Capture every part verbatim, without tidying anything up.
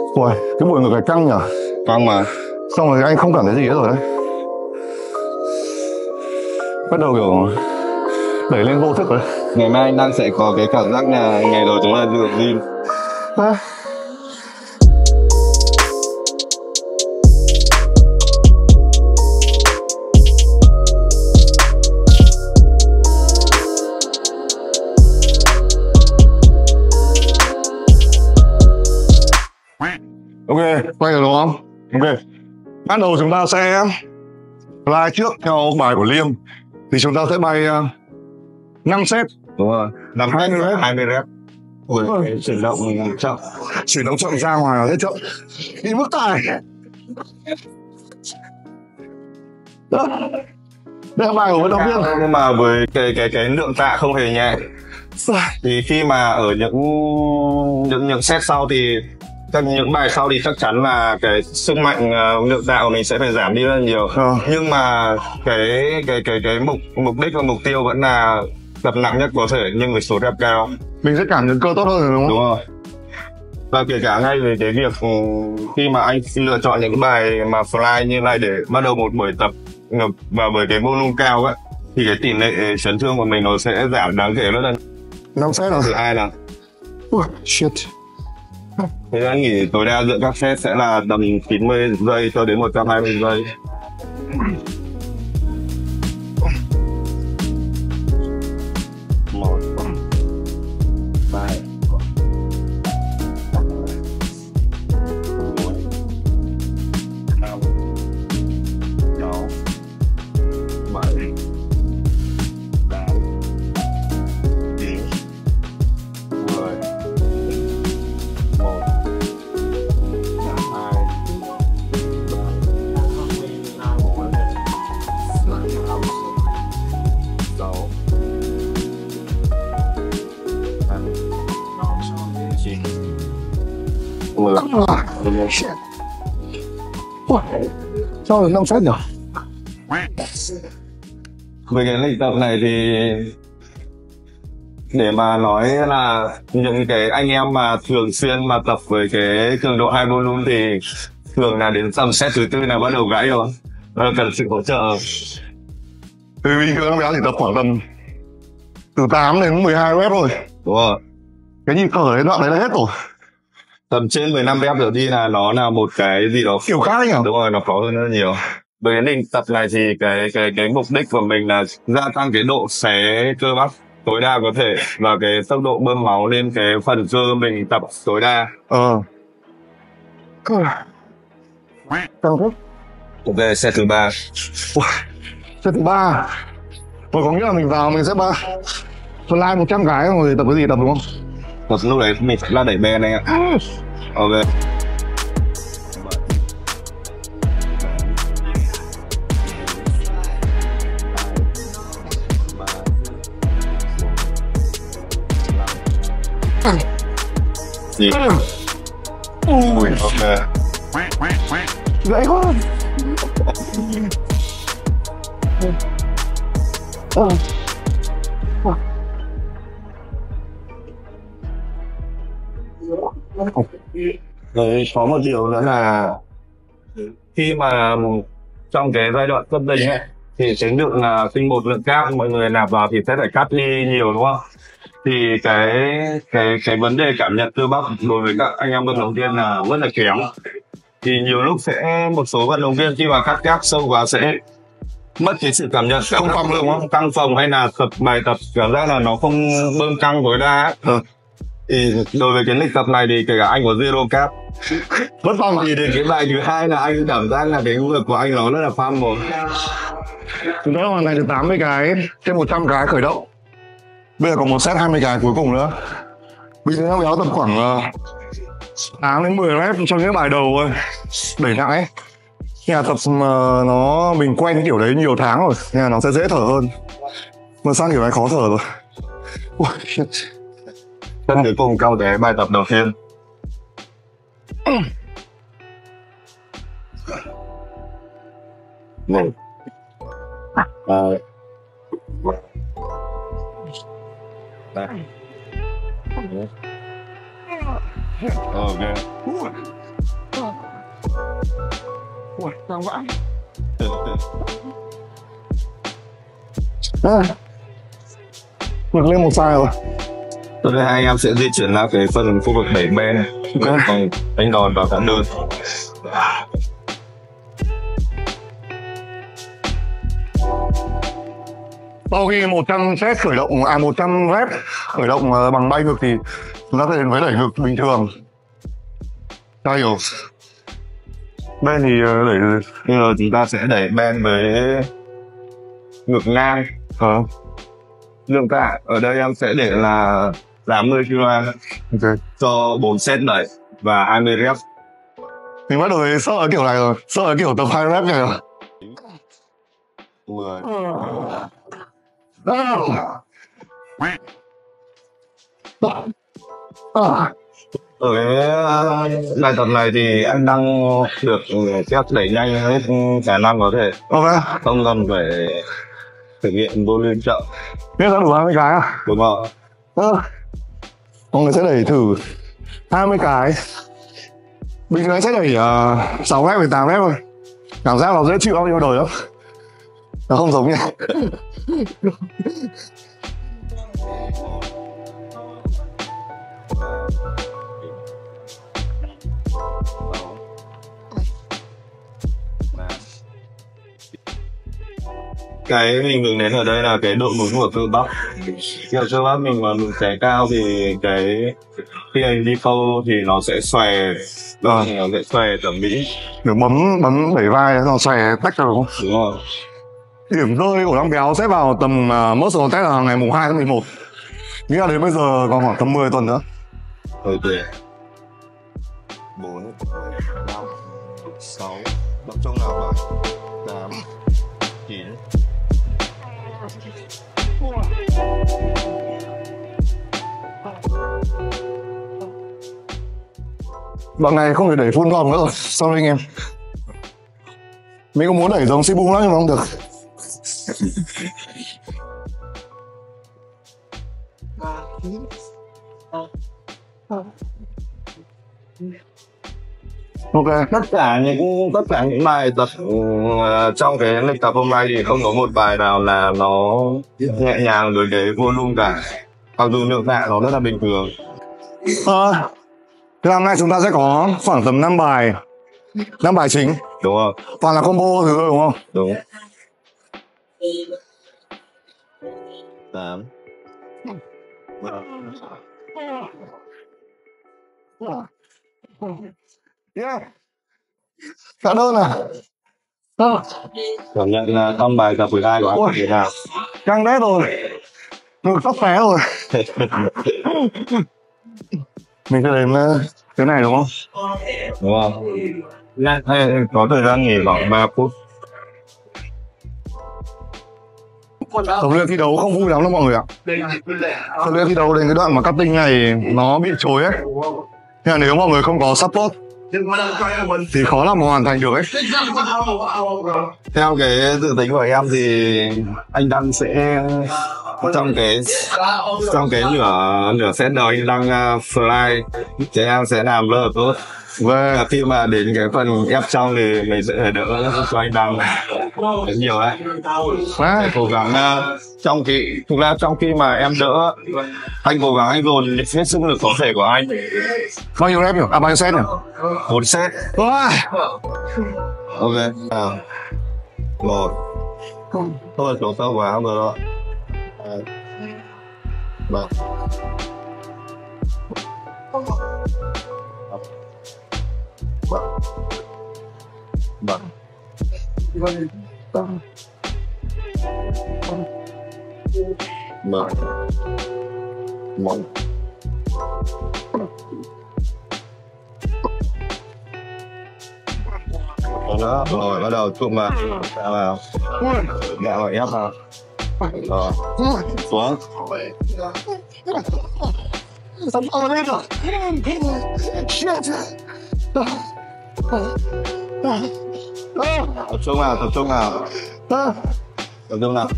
Ui, cái bụi ngực này căng nhở? Căng mà. Xong rồi anh không cảm thấy gì hết rồi đấy. Bắt đầu kiểu đẩy lên vô thức rồi. Ngày mai anh đang sẽ có cái cảm giác là ngày đầu chúng ta được gym. À. Ok, quay được đúng không? Ok. Ban đầu chúng ta sẽ fly trước theo bài của Liêm. Thì chúng ta sẽ bay uh, năm set. Đúng rồi. năm hai mươi rep. hai mươi rep. Ui, Ừ. cái chuyển động chậm. Chuyển động chậm ra ngoài là hết chậm. Đi bước tài. Đó. Đây là bài của vận động viên. Nhưng mà với cái cái cái lượng tạ không hề nhẹ. Thì khi mà ở những những những set sau thì các những bài sau thì chắc chắn là cái sức mạnh uh, lượng tạ của mình sẽ phải giảm đi rất là nhiều. Ờ. Nhưng mà cái cái cái cái mục mục đích và mục tiêu vẫn là tập nặng nhất có thể nhưng với số rep cao. Mình sẽ cảm nhận cơ tốt hơn rồi đúng không? Đúng rồi. Và kể cả ngay về cái việc khi mà anh lựa chọn những bài mà fly như này để bắt đầu một buổi tập và với cái volume cao ấy, thì cái tỷ lệ chấn thương của mình nó sẽ giảm đáng kể rất là. năm set rồi. Thứ hai là uh, shit. Thế anh nghĩ tối đa giữa các set sẽ là tầm chín mươi giây cho đến một trăm hai mươi giây. Một, ba, năm, sáu, bảy, tám, chín, mười, một, hai, ba, bốn, năm, sáu, chín, mười. Shit. Ui, sao được năm set nhỉ? Về cái lịch tập này thì để mà nói là những cái anh em mà thường xuyên mà tập với cái cường độ high volume thì thường là đến tầm set thứ tư là bắt đầu gãy rồi, và cần sự hỗ trợ. Vì bình thường béo chỉ tập khoảng tầm từ tám đến mười hai rep thôi. Đúng rồi. Cái nhịp thở đấy đoạn đấy là hết rồi. Tầm trên mười lăm rep trở đi là nó là một cái gì đó kiểu khác nhỉ? Đúng rồi, nó khó hơn rất nhiều. Với cái lịch tập này thì cái cái cái mục đích của mình là gia tăng cái độ xé cơ bắp tối đa có thể và cái tốc độ bơm máu lên cái phần cơ mình tập tối đa. Ờ. Căng thế. Ok, set thứ ba. Ui, set thứ ba. Rồi có nghĩa là mình vào mình sẽ ba fly một trăm cái rồi tập cái gì tập đúng không? Một lúc đấy mình sẽ là đẩy ben này ạ. Ok. Gì? Ui, Ok. dễ quá. Ờ. Rồi có một điều nữa là khi mà trong cái giai đoạn cấp định ấy thì cái lượng là tinh bột, lượng cáp mọi người nạp vào thì sẽ phải cắt đi nhiều đúng không? Thì cái cái cái vấn đề cảm nhận cơ bắp đối với các anh em vận động viên là rất là kém. Thì nhiều lúc sẽ một số vận động viên khi mà cắt cáp sâu quá sẽ mất cái sự cảm nhận Không phồng đúng không? căng phồng hay là tập bài tập cảm giác là nó không bơm căng tối đa ấy. Ờ. Thì đối với cái lịch tập này thì kể cả anh có zero cap Vẫn phòng. thì đến cái bài thứ hai là anh cảm giác là cái ngực của anh nó rất là pham rồi. Chúng ta hoàn thành được tám mươi cái trên một trăm cái khởi động. Bây giờ còn một set hai mươi cái cuối cùng nữa. Bây giờ béo tập khoảng uh, tám đến mười rep trong những bài đầu thôi. Đẩy nặng ấy. Nhưng mà tập mà nó mình quen kiểu đấy nhiều tháng rồi nên là nó sẽ dễ thở hơn. Mà sang kiểu này khó thở rồi. Ui, shit. Chân cuối cùng cao cái bài tập đầu tiên. Một, hai, ba, ok. Ui, căng vãi. À, vượt lên một sai rồi. Tôi hai anh em sẽ di chuyển ra cái phần khu vực đẩy bên này. Ok. Còn đánh đòn vào cản đơn. Sau khi một trăm set khởi động, à một trăm rep khởi động uh, bằng bay ngược thì chúng ta sẽ đến với đẩy ngược bình thường. Sao hiểu? Bên thì uh, đẩy bây giờ chúng ta sẽ đẩy bên với ngược ngang. Ờ. Lượng tạ ở đây em sẽ để là tám mươi ki lô gam Ok. cho bốn set đẩy và hai mươi rep. Mình bắt đầu thấy sợ kiểu này rồi, sợ kiểu tập hai rep này rồi. mười. Ở cái bài tập này thì anh đang được phép đẩy nhanh hết khả năng có thể, Ok. không cần phải thực hiện volume chậm. Biết đã đủ hai mươi cái à? Đúng không? Ờ. Mọi người sẽ đẩy thử hai mươi cái. Bình thường sẽ đẩy uh, sáu rep với tám rep thôi. Cảm giác nó dễ chịu bao nhiêu đời lắm. Nó không giống nhỉ. Cái mình hướng đến ở đây là cái độ nún của cơ bắp. Khi mà cơ bắp mình mà nún cháy cao thì cái khi anh đi câu thì nó sẽ xòe, Ờ. nó sẽ xòe thẩm mỹ. Kiểu bấm bấm đẩy vai nó xòe tách ra đúng không? Đúng rồi. Điểm rơi của Long Béo sẽ vào tầm uh, muscle test là ngày mùng hai tháng mười một. Nghĩa là đến bây giờ còn khoảng tầm mười tuần nữa. Rồi tuyệt. bốn, năm, sáu, tập trung nào bảy, tám, chín. Đoạn này không thể đẩy full vòng nữa rồi, sorry anh em. Mình cũng muốn đẩy giống Sibu lắm nhưng mà không được. Ok. Tất cả những tất cả những bài tập uh, trong cái lịch tập hôm nay thì không có một bài nào là nó nhẹ nhàng với cái volume cả. Mặc dù lượng tạ nó rất là bình thường. À, thế hôm nay chúng ta sẽ có khoảng tầm năm bài, năm bài chính. Đúng không? Toàn là combo thứ thôi đúng không? Đúng. Tám. Yeah. Cả đơn à? À. Cảm nhận là trong bài tập với ai của anh thế nào? Căng đét rồi. Ngực tóc té rồi. Mình sẽ đến cái này đúng không? Đúng không? Hay có thời gian nghỉ khoảng ba phút. Tập luyện thi đấu không vui lắm đâu mọi người ạ. Tập luyện thi đấu đến cái đoạn mà cutting này nó bị chối ấy. Nhưng mà nếu mọi người không có support thì khó lòng mà hoàn thành được ấy. Theo cái dự tính của em thì anh Đăng sẽ trong cái trong cái nửa nửa set đầu anh Đăng uh, fly thì em sẽ làm rất là tốt. Và khi mà đến cái phần ép trong thì mình sẽ đỡ cho anh Đăng rất nhiều đấy. Để cố gắng uh, trong khi thực ra trong khi mà em đỡ, anh cố gắng anh dồn hết sức lực có thể của anh. Bao nhiêu rep nhỉ? À bao nhiêu set nhỉ? Một set. Wow. Ok. À. Một. Thôi xuống sâu quá không được đâu. Hai. Ba. Ba. Ba. Một. Một. Đó, rồi bắt đầu chụm vào, ra vào, dạ rồi ép vào, rồi xuống. Sắp to lên rồi. Shit. Tập trung nào, tập trung nào, tập trung nào.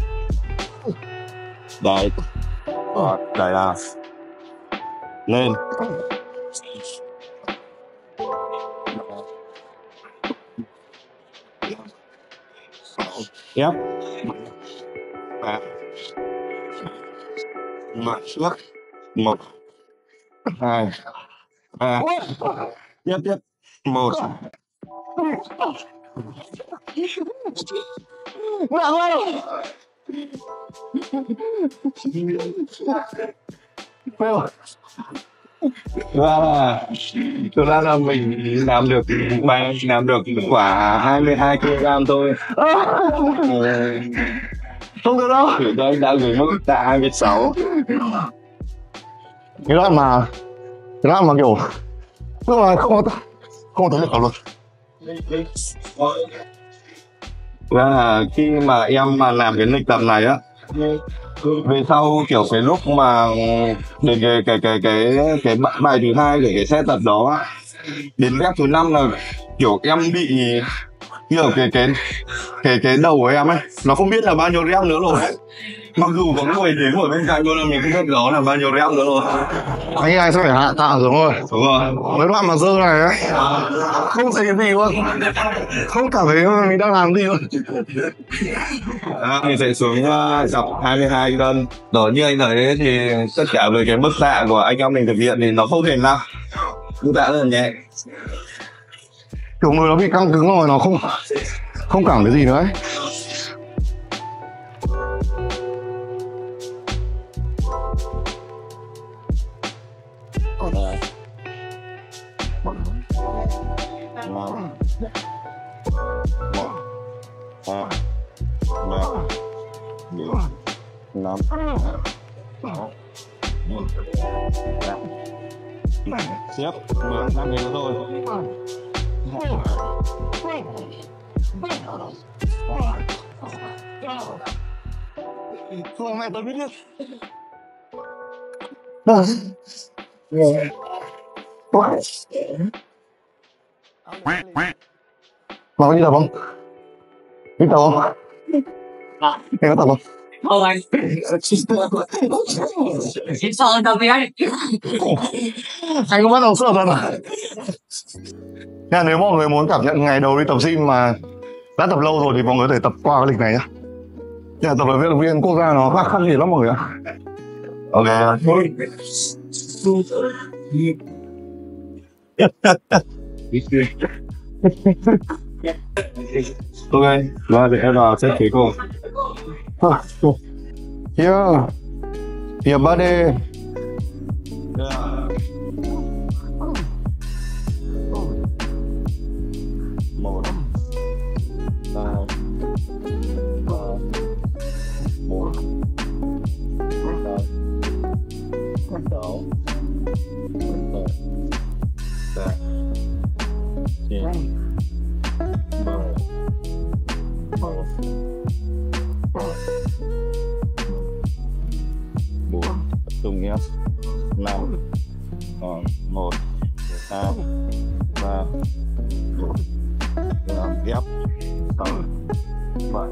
Đẩy, rồi đẩy nào, lên. ép và mặt trước một hai ba tiếp tiếp một nặng quá fail. và thực ra là mình làm được bài làm được quả hai mươi hai ki lô gam thôi. Không được đâu. Thử tôi đã gửi mức tạ hai mươi sáu. Cái đoạn mà cái đoạn mà kiểu lúc mà không có không có thấy được luôn. Và khi mà em mà làm cái lịch tập này á, về sau kiểu cái lúc mà đến cái cái cái cái cái bài thứ hai của cái set tập đó á, đến rep thứ năm là kiểu em bị kiểu cái cái cái cái đầu của em ấy nó không biết là bao nhiêu rep nữa rồi. Mặc dù có người đến ở bên cạnh luôn là mình không biết đó là bao nhiêu rep nữa rồi. Anh này sẽ phải hạ tạ xuống rồi. Đúng rồi. Mấy đoạn mà dơ này ấy không thấy cái gì luôn, không cảm thấy mình đang làm gì luôn. À, mình sẽ xuống uh, tập hai mươi hai cân. Đó, như anh thấy thì tất cả về cái mức tạ của anh em mình thực hiện thì nó không hề nặng, mức tạ rất là nhẹ. Kiểu người nó bị căng cứng rồi, nó không không cảm thấy gì nữa ấy. Năm tiếp mười năm nghìn thôi. Không mẹ tôi biết biết. Mà có đi tập không? Đi tập không? Em có tập không? Không anh. Em sợ tập với anh. Anh cũng bắt đầu sợ rồi mà. Nên nếu mọi người muốn cảm nhận ngày đầu đi tập gym mà đã tập lâu rồi thì mọi người có thể tập qua cái lịch này nhá. Nhưng mà tập ở viện viên quốc gia nó khác khác gì lắm mọi người ạ. Ok. Ok, và để em vào set cuối cùng. Yeah. Yeah, buddy. Yeah. Một, ba, ba, một, ba, sáu, bảy, tám, chín, mười, một, bốn, tung nhé, năm, một, hai, ba, bốn, năm, ghép, sáu, bảy,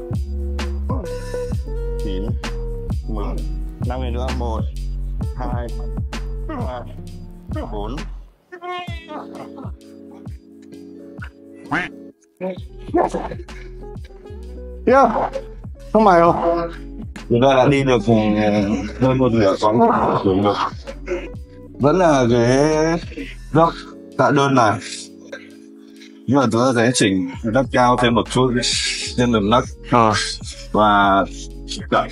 chín, mười, năm nghìn nữa, một, hai, ba, bốn. Yeah. Không mày đâu. Chúng ta đã đi được hơn một nửa quãng đường được. Vẫn là cái dốc tạ đơn này, nhưng mà chúng ta sẽ chỉnh nấc cao thêm một chút trên đường nấc Ờ. và đẩy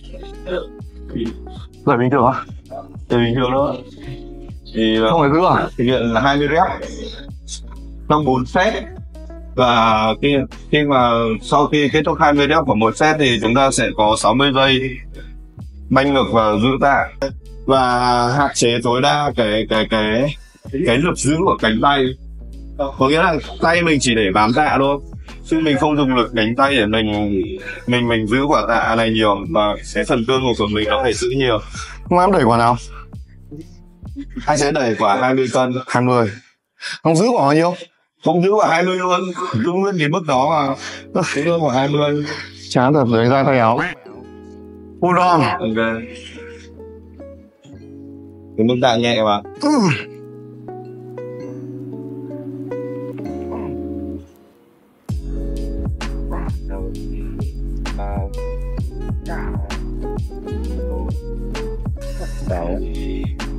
Đẩy bình thường á? đẩy bình thường nữa. Thì Không phải giữ à? thực hiện là hai mươi rep trong bốn set. Và khi, khi mà sau khi kết thúc hai mươi rep của một set thì chúng ta sẽ có sáu mươi giây banh ngực và giữ tạ và hạn chế tối đa cái cái cái cái lực giữ của cánh tay. Có nghĩa là tay mình chỉ để bám tạ thôi, chứ mình không dùng lực cánh tay để mình mình mình giữ quả tạ này nhiều, và cái phần cơ ngực của mình nó phải giữ nhiều. Không em đẩy quả nào? Anh sẽ đẩy quả hai mươi cân. hai mươi. Không giữ quả bao nhiêu? Không giữ quả hai mươi luôn, giữ nguyên cái mức đó mà. Giữ quả hai mươi. Chán thật rồi, ra tay áo. Hold on. Ok. Cái mức tạ nhẹ mà.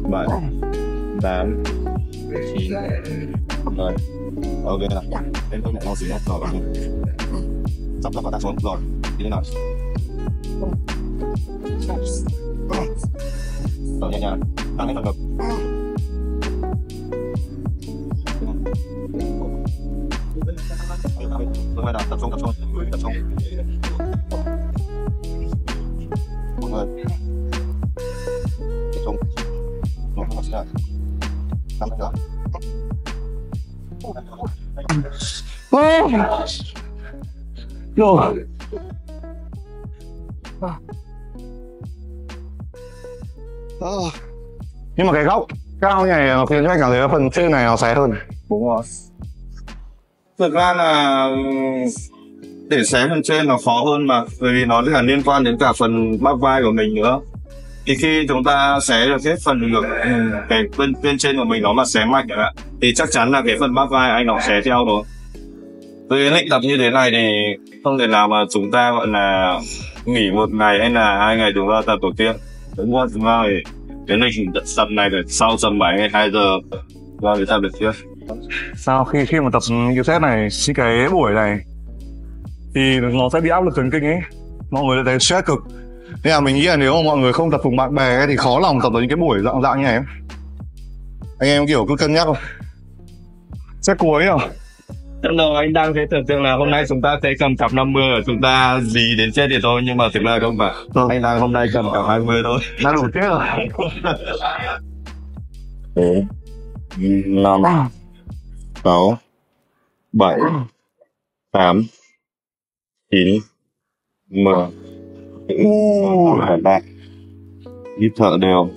bảy, tám, chín, mười. Ok nào. Em tôi nhận lo xíu rồi bạn. Sắp sắp vào ta xuống rồi. Đi thế nào? Rồi nhẹ nhàng. Tăng lên phần ngực. Rồi nào, tập trung tập trung tập trung. Mọi người. Tập trung. Rồi không sao. Năm nữa. Rồi. Nhưng mà cái góc cao như này khiến cho anh cảm thấy phần trên này nó xé hơn. Đúng rồi. Thực ra là để xé phần trên nó khó hơn mà, bởi vì nó là liên quan đến cả phần bắp vai của mình nữa. Thì khi chúng ta xé được cái phần ngực, cái bên bên trên của mình nó mà xé mạnh chẳng hạn, thì chắc chắn là cái phần bắp vai anh nó xé theo rồi. Với cái lệnh tập như thế này thì không thể nào mà chúng ta gọi là nghỉ một ngày hay là hai ngày chúng ta tập đầu tiên. Đúng không? Chúng ta phải cái lệnh tập này để sau tầm bảy hay hai giờ ra để tập được chưa? Sau khi khi mà tập cái set này, cái buổi này thì nó sẽ bị áp lực thần kinh ấy, mọi người sẽ thấy stress cực. Nên là mình nghĩ là nếu mà mọi người không tập cùng bạn bè ấy, thì khó lòng tập được những cái buổi dạng dạng như này. Anh em kiểu cứ cân nhắc không? Set cuối nào. Lúc đầu anh đang thấy tưởng tượng là hôm nay chúng ta sẽ cầm cặp năm mươi và chúng ta gì đến chết thì thôi, nhưng mà thực ra không phải. Ừ. Anh đang hôm nay cầm cặp hai mươi thôi. Đã đủ chết rồi. năm, sáu, bảy, tám, chín, mười. Phải bạn. Hít thở đều.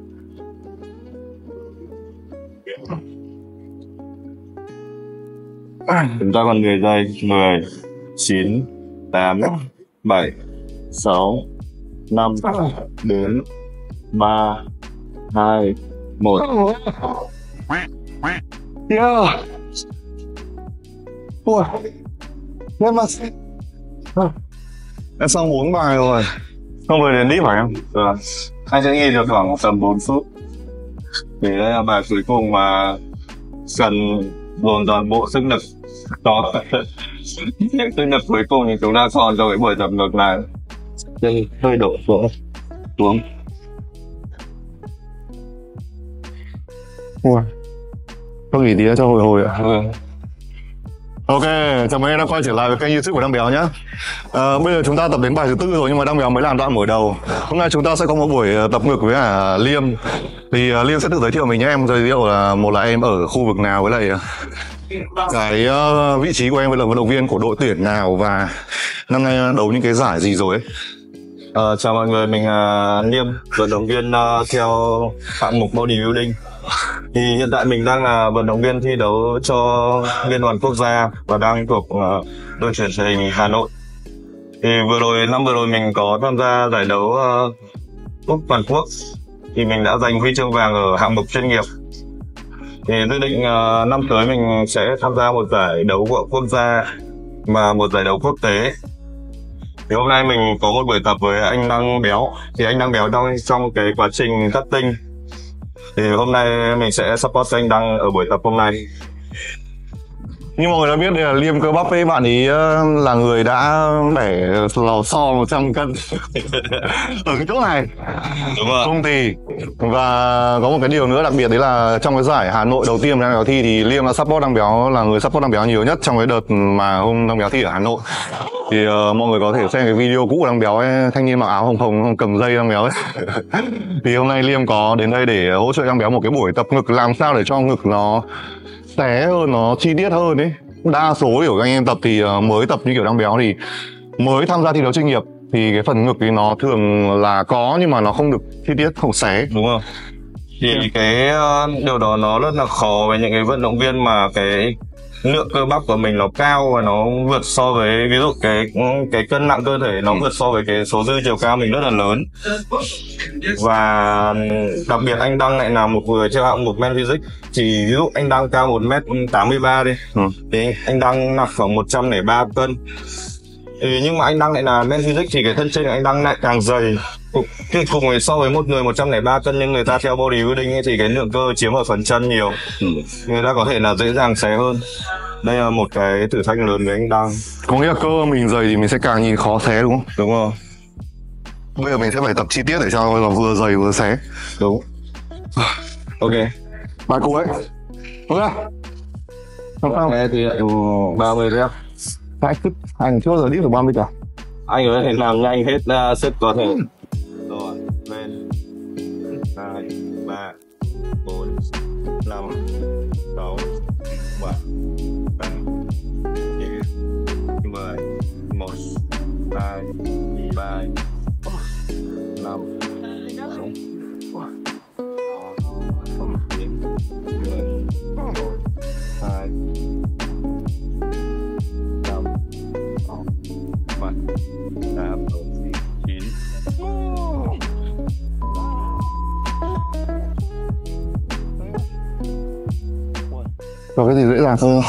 Chúng ta còn mười giây. Mười, chín, tám, bảy, sáu, năm, bốn, ba, hai, một. Yeah. Ui. Lên mà. Đã xong bốn bài rồi. Không về đến đít phải không? Được. Anh sẽ nghỉ được khoảng tầm bốn phút. Vì đây là bài cuối cùng mà cần dồn toàn bộ sức lực cho những sức lực cuối cùng thì chúng ta còn cho cái buổi tập ngược lại. Chân hơi đổ xuống xuống. Ui. Có nghỉ tí nữa cho hồi hồi ạ. Ừ. Ok, chào mừng em đã quay trở lại với kênh YouTube của Đăng Béo nhé. À, bây giờ chúng ta tập đến bài thứ tư rồi nhưng mà Đăng Béo mới làm đoạn mở đầu. Hôm nay chúng ta sẽ có một buổi tập ngực với cả Liêm. Thì uh, Liêm sẽ tự giới thiệu mình nhé, em giới thiệu là một là em ở khu vực nào, với lại cái uh, vị trí của em với là vận động viên của đội tuyển nào và năm nay đấu những cái giải gì rồi ấy. Uh, chào mọi người, mình là uh, Liêm, vận động viên uh, theo hạng mục bodybuilding. Thì hiện tại mình đang là vận động viên thi đấu cho liên đoàn quốc gia và đang thuộc uh, đội tuyển thể hình Hà Nội. Thì vừa rồi năm vừa rồi mình có tham gia giải đấu uh, cúp toàn quốc, thì mình đã giành huy chương vàng ở hạng mục chuyên nghiệp. Thì dự định uh, năm tới mình sẽ tham gia một giải đấu của quốc gia và một giải đấu quốc tế. Thì hôm nay mình có một buổi tập với anh Đăng Béo. Thì anh Đăng Béo đang trong cái quá trình cutting. Thì hôm nay mình sẽ support anh Đăng ở buổi tập hôm nay. Như mọi người đã biết đây là Liêm cơ bắp ấy, bạn ấy là người đã bẻ lò xo một trăm cân ở cái chỗ này. Đúng rồi. Công ty. Và có một cái điều nữa đặc biệt đấy là trong cái giải Hà Nội đầu tiên Đăng Béo thi thì Liêm đã support Đăng Béo, là người support Đăng Béo nhiều nhất trong cái đợt mà hôm Đăng Béo thi ở Hà Nội. Thì uh, mọi người có thể xem cái video cũ của Đăng Béo ấy, thanh niên mặc áo hồng hồng cầm dây Đăng Béo ấy. Thì hôm nay Liêm có đến đây để hỗ trợ Đăng Béo một cái buổi tập ngực, làm sao để cho ngực nó xé hơn, nó chi tiết hơn ấy. Đa số kiểu anh em tập thì uh, mới tập như kiểu Đăng Béo thì mới tham gia thi đấu chuyên nghiệp thì cái phần ngực thì nó thường là có nhưng mà nó không được chi tiết, không xé. Đúng không? Thì cái uh, điều đó nó rất là khó với những cái vận động viên mà cái lượng cơ bắp của mình nó cao và nó vượt so với ví dụ cái cái cân nặng cơ thể nó vượt so với cái số dư chiều cao mình rất là lớn. Và đặc biệt anh Đăng lại là một người theo hạng mục men physique, thì ví dụ anh Đăng cao một mét tám mươi ba đi, ừ. thì anh Đăng nặng khoảng một trăm lẻ ba cân. Thì nhưng mà anh Đăng lại là men physique thì cái thân trên của anh Đăng lại càng dày, Thì cùng với so với một người một trăm lẻ ba cân nhưng người ta theo bodybuilding ấy, thì cái lượng cơ chiếm ở phần chân nhiều, người ta có thể là dễ dàng xé hơn. Đây là một cái thử thách lớn với anh Đăng. Có nghĩa là cơ mình dày thì mình sẽ càng nhìn khó xé đúng không? Đúng rồi. Bây giờ mình sẽ phải tập chi tiết để cho nó vừa dày vừa xé. Đúng. Ok. Bài cũ ấy. Ok. Không sao. Thế thì ba mươi rep. Hai cứ hai ngày trước giờ đi được ba mươi cả. Anh có thể làm nhanh hết uh, sức có thể. Rồi, lên. Hai, ba, bốn, năm, sáu, bảy, tám, chín, mười, một, hai, ba, năm, sáu, chín, mười, một, hai, năm, sáu, bảy, tám, chín. Có cái gì dễ dàng hơn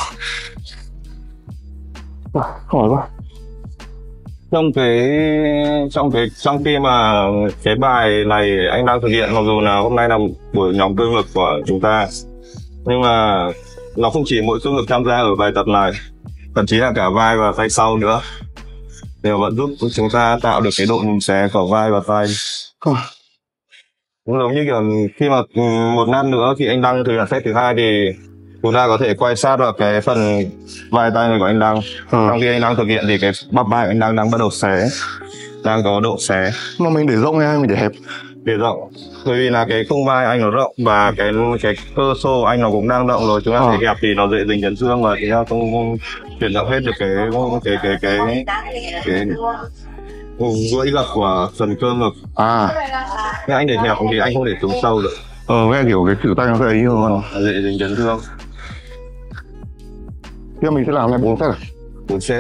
không? Khỏi quá. Trong cái trong cái trong khi mà cái bài này anh đang thực hiện, mặc dù là hôm nay là buổi nhóm cơ ngực của chúng ta, nhưng mà nó không chỉ mỗi cơ ngực tham gia ở bài tập này, thậm chí là cả vai và tay sau nữa, đều vẫn giúp chúng ta tạo được cái độ nhìn xé của vai và tay. Cũng giống như kiểu khi mà một năm nữa khi anh Đăng thực hiện set thứ hai thì chúng ta có thể quay sát vào cái phần vai tay này của anh Đăng. Ừ. Trong khi anh Đăng thực hiện thì cái bắp vai của anh Đăng đang bắt đầu xé, đang có độ xé. Mà mình để rộng hay mình để hẹp? Để rộng, bởi vì là cái khung vai anh nó rộng và cái cái cơ xô anh nó cũng đang rộng rồi, chúng ta à. Để hẹp thì nó dễ dính chấn thương và chúng ta không, không chuyển động hết được cái cái cái cái cái gãy gập của phần cơ ngực. À. Nhưng anh để hẹp thì anh không thể xuống sâu được. Ờ, nghe kiểu cái cử tay nó ấy hơn. Dễ dính chấn thương. Bây giờ mình sẽ làm lại bốn set à? bốn set.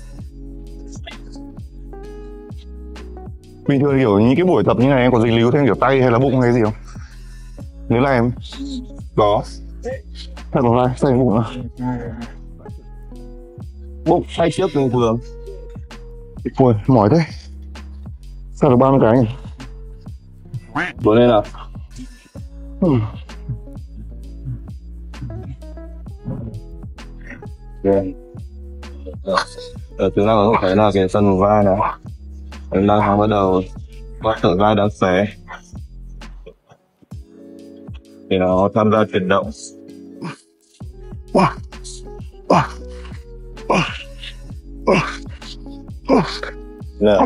Bình thường kiểu những cái buổi tập như này em có dính líu thêm kiểu tay hay là bụng hay gì không? Nếu là em có. Thật bằng vai, sao bụng nữa? Bụng tay trước bình thường. Ui, mỏi thế. Sao được ba mươi cái nhỉ? Bữa nay nào. Ừ. Okay. Ở chúng ta có thể là cái phần vai này, chúng ta bắt đầu bắt tự vai đang xé thì nó tham gia chuyển động. Wow. Wow. Wow. Wow. Nè.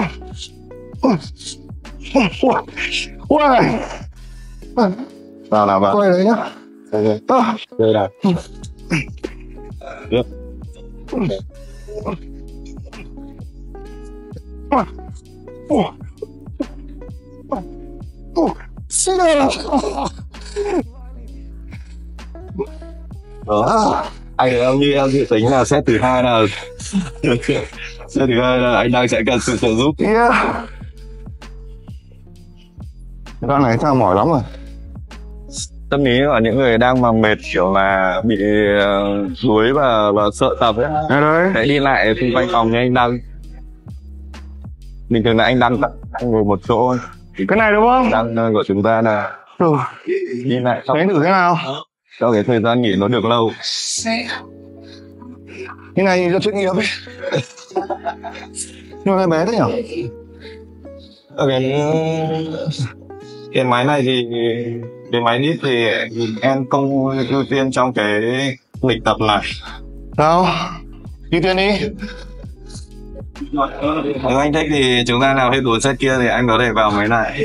Wow. Vào nào vào. Quay đấy nhá. Ok. Đây là. Tiếp. Đó. Anh em như em dự tính là set thứ hai là set thứ hai là anh đang sẽ cần sự trợ giúp. Yeah. Đoạn này sao mỏi lắm rồi. Tâm lý của những người đang mà mệt kiểu là bị uh, đuối và, và sợ tập ấy, đấy. Hãy đi lại xung quanh phòng như anh Đăng. Bình thường là anh Đăng anh ngồi một chỗ. Cái này đúng không? Đăng của chúng ta là ừ. đi lại xong. Thấy thử thế nào? Cho cái thời gian nghỉ nó được lâu. Cái này nhìn cho chuyên nghiệp ấy. Nhưng mà cái bé thế nhỉ? Ở cái cái máy này thì cái máy đít thì em không ưu tiên trong cái lịch tập này. Sao? Ưu tiên đi. Nếu anh thích thì chúng ta làm hết bốn set kia thì anh có thể vào máy này.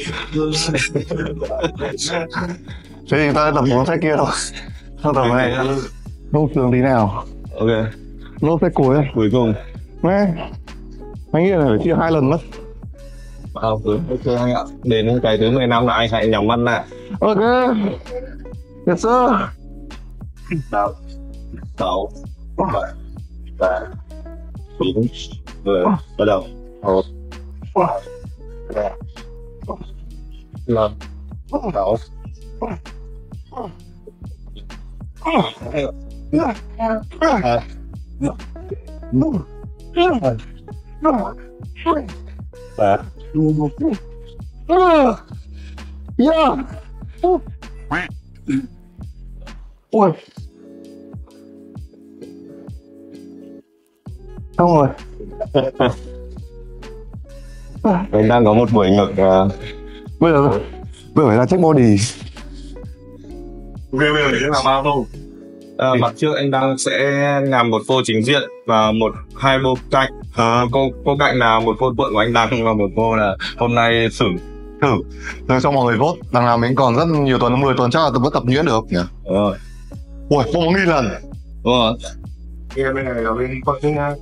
Thế thì ta tập bốn set kia thôi. Sao tập này nốt thường tí nào? Ok. Nốt set cuối này. Cuối cùng. Nghe. Anh nghĩ là phải chia hai lần mất. Ờ, ok anh ạ. Đến cái thứ mười lăm là anh hãy nhắm mắt lại. Ok. Yes sir. Năm, sáu, bảy, tám, chín, mười, bắt đầu. Một, hai, ba, năm, sáu, hai, ba, Uh, yeah. Uh. Ui. Xong rồi. Anh đang có một buổi ngực. Uh... Bây giờ bây giờ phải ra check body. Bây giờ sẽ làm bao đâu? À, mặt trước anh đang sẽ làm một phô chính diện và một hai phô cạnh. À, cô cô cạnh là một phô tuộn của anh Đăng và một phô là hôm nay thử thử rồi cho mọi người vote. Đằng nào mình còn rất nhiều tuần, mười tuần chắc là tôi vẫn tập nhuyễn được nhỉ. Rồi. Ui, một nghìn lần. Đúng rồi. Kia bên này là bên quạt chứ nha.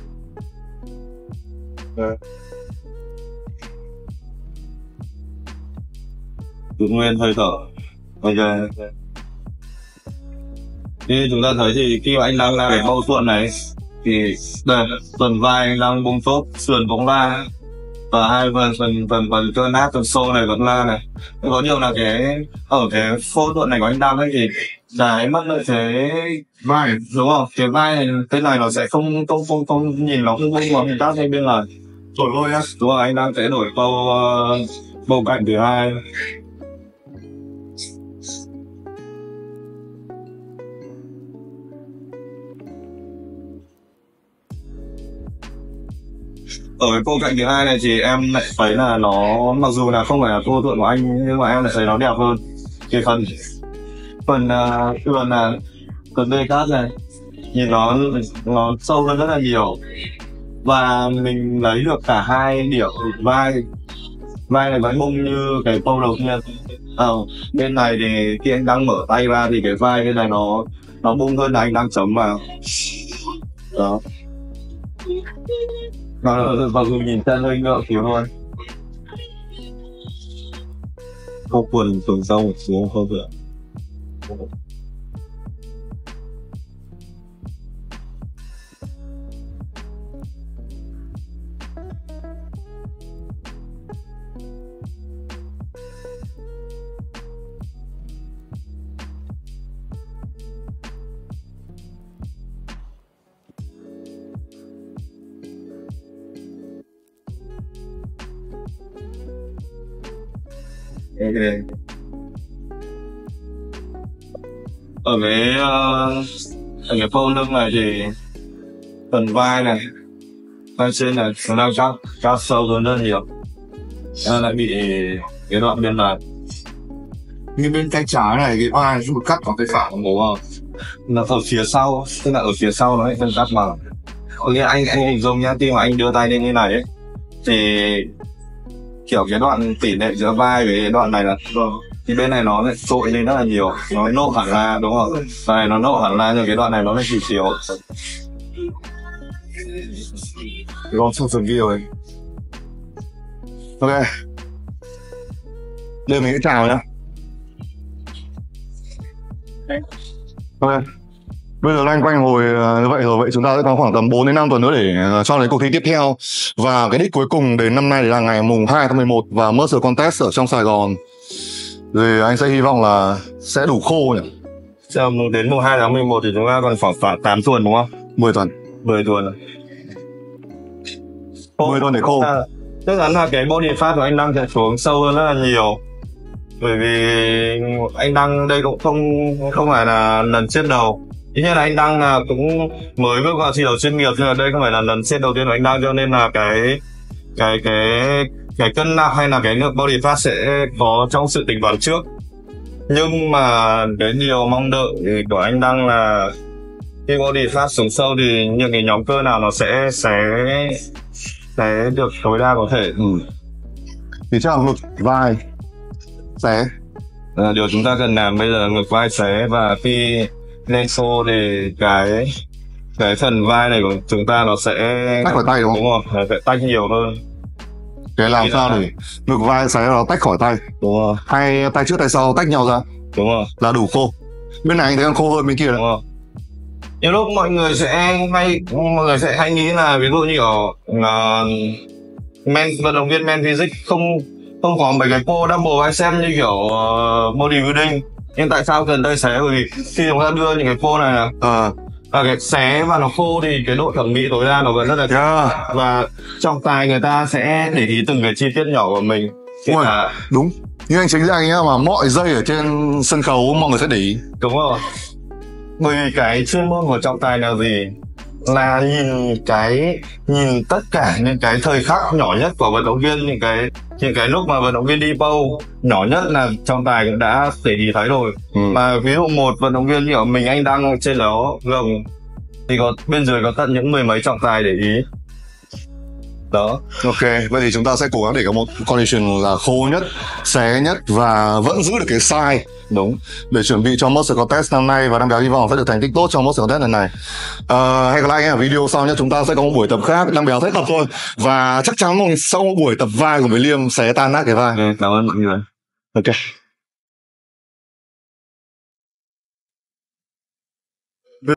Giữ nguyên hơi thở. Ok. Như chúng ta thấy thì khi mà anh đang làm cái mâu thuẫn này thì đây, phần vai anh đang bung tốt, sườn bóng la và hai phần phần phần phần cơ nát phần xô này vẫn la này. Có điều là cái ở cái phẫu thuật này của anh đang ấy thì cái mất lợi thế vai, đúng không? Cái vai này cái này nó sẽ không không không không nhìn nó không bung vào các bên bên là đổi lôi nhá. Đúng rồi, anh đang sẽ đổi câu uh, bầu cạnh thứ hai. Ở cái cô cạnh thứ hai này thì em lại thấy là nó mặc dù là không phải là cô tượng của anh nhưng mà em lại thấy nó đẹp hơn. Cái phần phần uh, phần là phần bê cát này nhìn nó nó sâu hơn rất là nhiều và mình lấy được cả hai điểm vai vai này vẫn bung như cái câu đầu tiên. À, bên này thì khi anh đang mở tay ra thì cái vai bên này nó nó bung hơn là anh đang chấm vào đó. Nó mặc dù nhìn chân hơi ngượng thiếu hơn. Cô quần tuần sau một xuống không được. Okay. Ở cái uh, ở cái phô lưng này thì phần vai này, vai trên này nó đang cao cao sâu hơn rất nhiều, nó lại bị cái đoạn bên này. Như bên tay trái này cái vai nó cắt vào tay phải đúng không? Là ở phía sau, tức là ở phía sau nó lại phân cắt vào. Có nghĩa anh anh hình dung nhá, khi mà anh đưa tay lên như này ấy, thì kiểu cái đoạn tỷ lệ giữa vai với đoạn này là thì bên này nó lại trội lên rất là nhiều, nó nộ hẳn ra đúng không? Đoạn này nó nộ hẳn ra nhưng cái đoạn này nó lại chỉ chiếu. Con xong phần video ấy. Ok. Đây mình sẽ chào nhá. Ok. Bây giờ loanh quanh hồi như vậy rồi, vậy chúng ta sẽ có khoảng tầm bốn đến năm tuần nữa để cho đến cuộc thi tiếp theo. Và cái đích cuối cùng đến năm nay là ngày mùng hai tháng mười một và Mercer Contest ở trong Sài Gòn. Thì anh sẽ hy vọng là sẽ đủ khô nhỉ. Trong đến mùng hai tháng mười một thì chúng ta còn khoảng tám tuần đúng không? mười tuần. mười tuần. mười tuần để khô. À, chắc chắn là cái body fat của anh đang sẽ xuống sâu hơn rất là nhiều. Bởi vì anh đang đây cũng không không phải là lần chết đầu. Tuy nhiên là anh Đăng là cũng mới bước vào thi đấu chuyên nghiệp, nhưng mà đây không phải là lần set đầu tiên của anh Đăng, cho nên là cái cái cái cái cân nặng hay là cái lượng body fat sẽ có trong sự tính toán trước. Nhưng mà cái điều mong đợi của anh Đăng là khi body fat xuống sâu thì những cái nhóm cơ nào nó sẽ sẽ sẽ được tối đa có thể. Ừ. Thì chắc là ngực, vai, xé. À, điều chúng ta cần làm bây giờ ngực, vai, xé, và khi lên xô thì cái cái phần vai này của chúng ta nó sẽ tách khỏi tay đúng không? Đúng rồi, nó sẽ tách nhiều hơn. Để làm sao để ngực, vai, xé nó tách khỏi tay. Đúng rồi. Hay tay trước tay sau tách nhau ra. Đúng rồi. Là đủ khô. Bên này anh thấy còn khô hơn bên kia. Đúng rồi. Nhiều lúc mọi người sẽ hay mọi người sẽ hay nghĩ là ví dụ như kiểu là men vận động viên men physique không không có mấy cái pô double bicep như kiểu uh, bodybuilding. Nhưng tại sao cần tay xé? Bởi vì khi chúng ta đưa những cái pô này là à. à, cái xé và nó khô thì cái độ thẩm mỹ tối đa nó vẫn rất là cao. Yeah. Và trọng tài người ta sẽ để ý từng cái chi tiết nhỏ của mình. Kể Ui, cả đúng. Nhưng anh chính ra anh nhá, mà mọi giây ở trên sân khấu mọi người sẽ để ý. đúng rồi. Bởi vì cái chuyên môn của trọng tài là gì? Là nhìn cái nhìn tất cả những cái thời khắc nhỏ nhất của vận động viên, những cái những cái lúc mà vận động viên đi bow nhỏ nhất là trọng tài cũng đã để ý thấy rồi. Ừ. Mà ví dụ một vận động viên như ở mình anh đang trên đó gồng thì có bên dưới có tận những mười mấy trọng tài để ý. Đó. Ok, vậy thì chúng ta sẽ cố gắng để có một condition là khô nhất, xé nhất và vẫn giữ được cái size đúng để chuẩn bị cho Monster Contest năm nay, và Nam Béo hy vọng sẽ được thành tích tốt trong Monster Contest lần này. Uh, hẹn gặp lại anh ở video sau nhé. Chúng ta sẽ có một buổi tập khác, Nam Béo sẽ tập thôi, và chắc chắn sau một buổi tập vai của Liêm sẽ tan nát cái vai. Ok, cảm ơn mọi người. Ok.